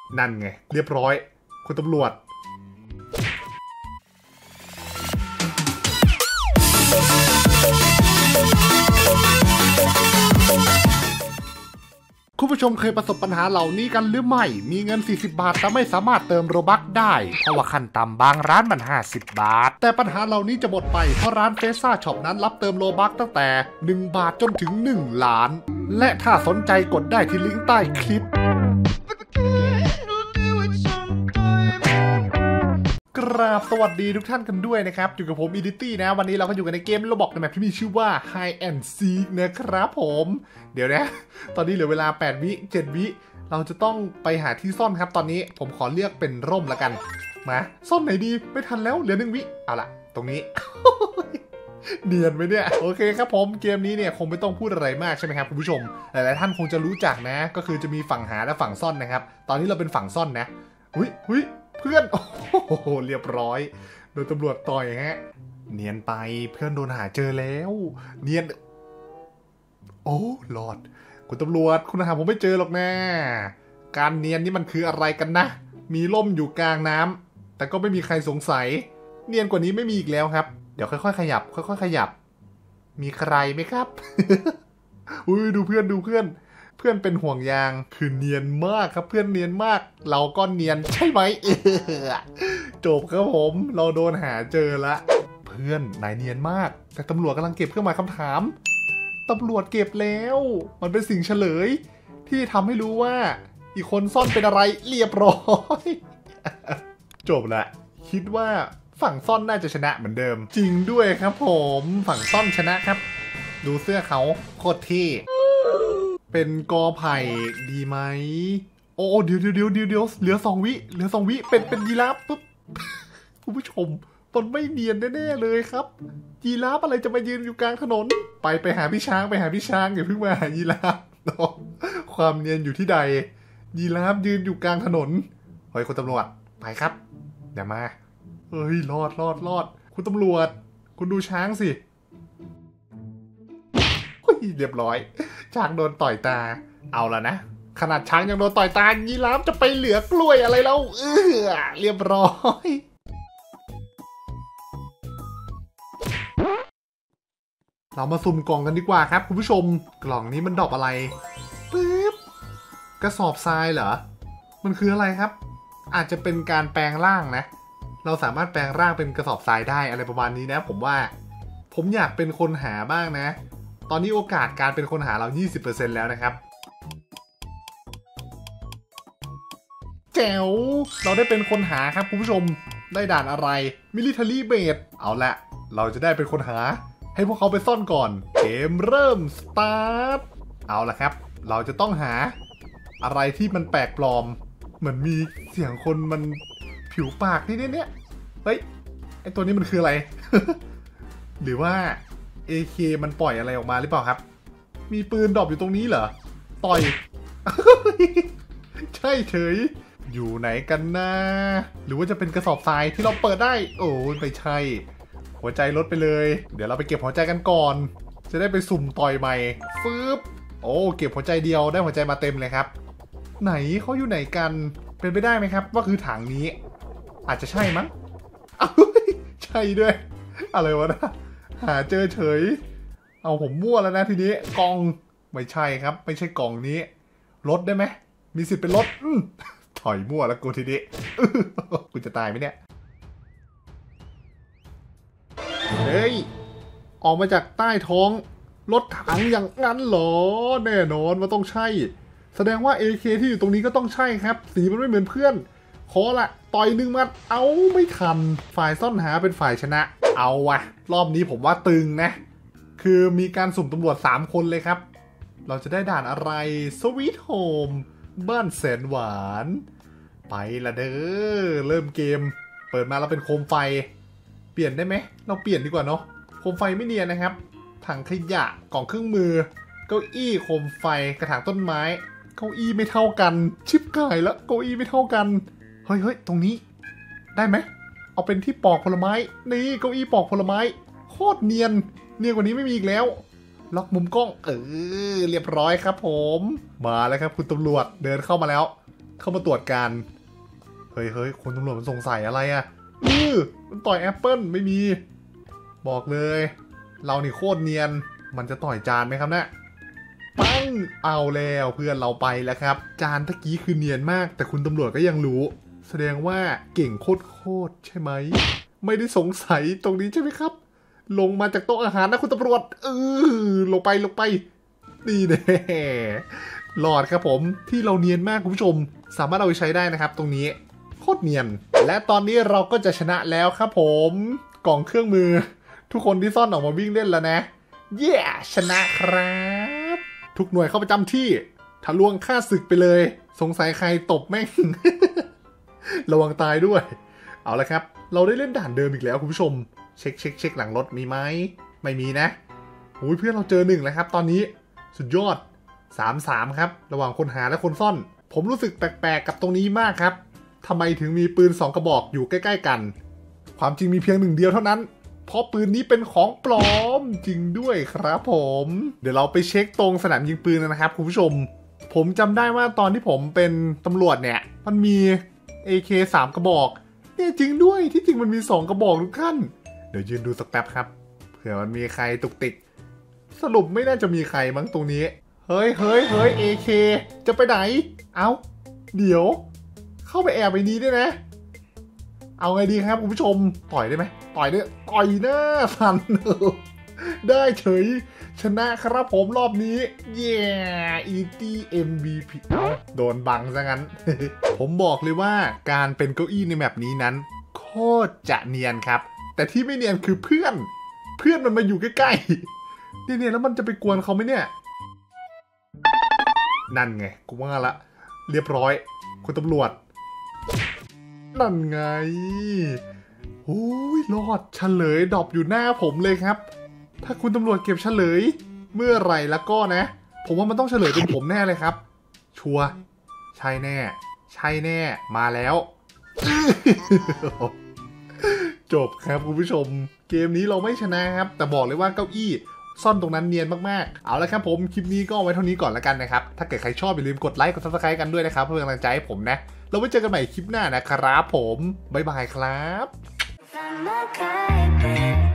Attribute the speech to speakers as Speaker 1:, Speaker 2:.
Speaker 1: นั่นไงเรียบร้อยคุณตำรวจคุณผู้ชมเคยประสบปัญหาเหล่านี้กันหรือไม่มีเงิน40 บาทแต่ไม่สามารถเติมโรบัคได้เพราะว่าขั้นต่ำบางร้านมัน50 บาทแต่ปัญหาเหล่านี้จะหมดไปเพราะร้านเฟซ่าช็อปนั้นรับเติมโรบัคตั้งแต่1 บาทจนถึง1 ล้านและถ้าสนใจกดได้ที่ลิงก์ใต้คลิปกราบสวัสดีทุกท่านกันด้วยนะครับอยู่กับผมอีดิตี้นะวันนี้เราก็อยู่กันในเกมโรบอกในแมปที่มีชื่อว่า Hide and Seek นะครับผมเดี๋ยวนะตอนนี้เหลือเวลา8 วิ7 วิเราจะต้องไปหาที่ซ่อนครับตอนนี้ผมขอเลือกเป็นร่มละกันมาซ่อนไหนดีไม่ทันแล้วเหลือ1 วิเอาล่ะตรงนี้ เนียนไหมเนี่ยโอเคครับผมเกมนี้เนี่ยคงไม่ต้องพูดอะไรมากใช่ไหมครับคุณผู้ชมหลายๆท่านคงจะรู้จักนะก็คือจะมีฝั่งหาและฝั่งซ่อนนะครับตอนนี้เราเป็นฝั่งซ่อนนะหุ้ยเพื่อนโอ้โหเรียบร้อยโดนตำรวจต่อยฮะเนียนไปเพื่อนโดนหาเจอแล้วเนียนโอ้รอดคุณตำรวจคุณหาผมไม่เจอหรอกนะการเนียนนี่มันคืออะไรกันนะมีร่มอยู่กลางน้ำแต่ก็ไม่มีใครสงสัยเนียนกว่านี้ไม่มีอีกแล้วครับเดี๋ยวค่อยๆขยับค่อยๆขยับมีใครไหมครับ อุ้ยดูเพื่อนเป็นห่วงยางคือเนียนมากครับเพื่อนเนียนมากเราก็เนียนใช่ไหม จบครับผมเราโดนหาเจอละเพื่อนนายเนียนมากแต่ตำรวจกำลังเก็บเครื่องหมายคำถามตำรวจเก็บแล้วมันเป็นสิ่งเฉลยที่ทำให้รู้ว่าอีกคนซ่อนเป็นอะไรเรียบร้อย จบละคิดว่าฝั่งซ่อนน่าจะชนะเหมือนเดิมจริงด้วยครับผมฝั่งซ่อนชนะครับดูเสื้อเขาโคตรเท่เป็นกอไผ่ดีไหมโอ้เดี๋ยวเหลือ2 วิเป็นยีราฟปุ๊บ คุณผู้ชมมันไม่เนียนแน่ๆเลยครับยีราฟอะไรจะมายืนอยู่กลางถนนไปหาพี่ช้างอย่าเพิ่งมาหายีราฟ ความเนียนอยู่ที่ใดยีราฟยืนอยู่กลางถนนเฮ้ยคุณตำรวจไปครับอย่ามาเฮ้ยรอดคุณตำรวจคุณดูช้างสิเรียบร้อยช้างโดนต่อยตาเอาละนะขนาดช้างยังโดนต่อยตายีราฟจะไปเหลือกล้วยอะไรแล้วเรียบร้อยเรามาสุ่มกล่องกันดีกว่าครับคุณผู้ชมกล่องนี้มันดรอปอะไรปึ๊บกระสอบทรายเหรอมันคืออะไรครับอาจจะเป็นการแปลงร่างนะเราสามารถแปลงร่างเป็นกระสอบทรายได้อะไรประมาณนี้นะผมอยากเป็นคนหาบ้างนะตอนนี้โอกาสการเป็นคนหาเรา 20% แล้วนะครับแจ๋วเราได้เป็นคนหาครับคุณผู้ชมได้ด่านอะไร Military Base เอาละเราจะได้เป็นคนหาให้พวกเขาไปซ่อนก่อนเกมเริ่มสตาร์ทเอาละครับเราจะต้องหาอะไรที่มันแปลกปลอมเหมือนมีเสียงคนมันผิวปากเนี่ยเฮ้ยไอตัวนี้มันคืออะไร หรือว่า AK มันปล่อยอะไรออกมาหรือเปล่าครับมีปืนดรอปอยู่ตรงนี้เหรอต่อย ใช่เฉยอยู่ไหนกันนะหรือว่าจะเป็นกระสอบทรายที่เราเปิดได้โอ้ยไม่ใช่หัวใจลดไปเลยเดี๋ยวเราไปเก็บหัวใจกันก่อนจะได้ไปสุ่มต่อยใหม่ฟึบโอ้เก็บหัวใจเดียวได้หัวใจมาเต็มเลยครับไหนเขาอยู่ไหนกันเป็นไปได้ไหมครับว่าคือถังนี้อาจจะใช่มั้งใช่ด้วยอะไรวะนะหาเจอเฉยเอาผมมั่วแล้วนะทีนี้กล่องไม่ใช่ครับไม่ใช่กล่องนี้รถได้ไหมมีสิทธิ์เป็นรถถอยมั่วแล้วกูทีนี้ กูจะตายไหมเนี่ยเฮ้ยออกมาจากใต้ท้องรถถังอย่างนั้นเหรอแน่นอนว่าต้องใช่แสดงว่า AK ที่อยู่ตรงนี้ก็ต้องใช่ครับสีมันไม่เหมือนเพื่อนขอละต่อย1 มัดเอาไม่ทันฝ่ายซ่อนหาเป็นฝ่ายชนะเอาวะรอบนี้ผมว่าตึงนะคือมีการสุ่มตำรวจ3 คนเลยครับเราจะได้ด่านอะไรสวีทโฮมบ้านแสนหวานไปละเด้อเริ่มเกมเปิดมาเราเป็นโคมไฟเปลี่ยนได้ไหมเราเปลี่ยนดีกว่าเนาะโคมไฟไม่เนียนนะครับถังขยะกล่องเครื่องมือเก้าอี้โคมไฟกระถางต้นไม้เก้าอี้ไม่เท่ากันชิบกายแล้วเก้าอี้ไม่เท่ากันเฮ้ยตรงนี้ได้ไหมเอาเป็นที่ปอกผลไม้นี่เก้าอี้ปอกผลไม้โคตรเนียนกว่านี้ไม่มีอีกแล้วล็อกมุมกล้องเรียบร้อยครับผมมาแล้วครับคุณตำรวจเดินเข้ามาแล้วเข้ามาตรวจการเฮ้ยคุณตำรวจมันสงสัยอะไรอ่ะมันต่อยแอปเปิลไม่มีบอกเลยเรานี่โคตรเนียนมันจะต่อยจานไหมครับเนี่ยปังเอาแล้วเพื่อนเราไปแล้วครับจานตะกี้คือเนียนมากแต่คุณตำรวจก็ยังรู้แสดงว่าเก่งโคตรใช่ไหมไม่ได้สงสัยตรงนี้ใช่ไหมครับลงมาจากโต๊ะอาหารนะคุณตำรวจลงไปนี่แน่หลอดครับผมที่เราเนียนมากคุณผู้ชมสามารถเอาไปใช้ได้นะครับตรงนี้โคตรเนียนและตอนนี้เราก็จะชนะแล้วครับผมกล่องเครื่องมือทุกคนที่ซ่อนออกมาวิ่งเล่นแล้วนะชนะครับทุกหน่วยเข้าประจำที่ทะลวงฆ่าศึกไปเลยสงสัยใครตบแม่ง ระวังตายด้วยเอาละครับเราได้เล่นด่านเดิมอีกแล้วคุณผู้ชมเช็คหลังรถมีไหมไม่มีนะโอ้ยเพื่อนเราเจอ1แล้วครับตอนนี้สุดยอด3-3ครับระหว่างคนหาและคนซ่อนผมรู้สึกแปลกๆกับตรงนี้มากครับทำไมถึงมีปืน2กระบอกอยู่ใกล้ๆกันความจริงมีเพียง1เดียวเท่านั้นเพราะปืนนี้เป็นของปลอมจริงด้วยครับผมเดี๋ยวเราไปเช็คตรงสนามยิงปืนนะครับคุณผู้ชมผมจำได้ว่าตอนที่ผมเป็นตำรวจเนี่ยมันมี AK 3กระบอกเนี่ยจริงด้วยที่จริงมันมี2กระบอกทุกท่านเดี๋ยวยืนดูสักแป๊บครับเผื่อมันมีใครตุกติกสรุปไม่น่าจะมีใครมั้งตรงนี้เฮ้ย AK จะไปไหนเอ้าเดี๋ยวเข้าไปแอบไปนี้ด้วยนะเอาไงดีครับคุณผู้ชมต่อยได้ไหมต่อยหน้าฟัน ได้เฉยชนะครับผมรอบนี้ET MVP โดนบังซะงั้น ผมบอกเลยว่าการเป็นเก้าอี้ในแมปนี้นั้นโคตรจะเนียนครับแต่ที่ไม่เนียนคือเพื่อนมันมาอยู่ใกล้ๆเนี่ยแล้วมันจะไปกวนเขาไหมเนี่ยนั่นไงกูว่าละเรียบร้อยคุณตำรวจนั่นไงโอ้ยรอดเฉลยดรอปอยู่หน้าผมเลยครับถ้าคุณตำรวจเก็บเฉลยเมื่อไหร่แล้วก็นะผมว่ามันต้องเฉลยเป็นผมแน่เลยครับชัวร์ใช่แน่มาแล้ว จบครับคุณผู้ชมเกมนี้เราไม่ชนะครับแต่บอกเลยว่าเก้าอี้ซ่อนตรงนั้นเนียนมากๆเอาละครับผมคลิปนี้ก็เอาไว้เท่านี้ก่อนแล้วกันนะครับถ้าเกิดใครชอบอย่าลืมกดไลค์กด Subscribe กันด้วยนะครับเพื่อเป็นกำลังใจให้ผมนะเราไว้เจอกันใหม่คลิปหน้านะครับผมบ๊ายบายครับ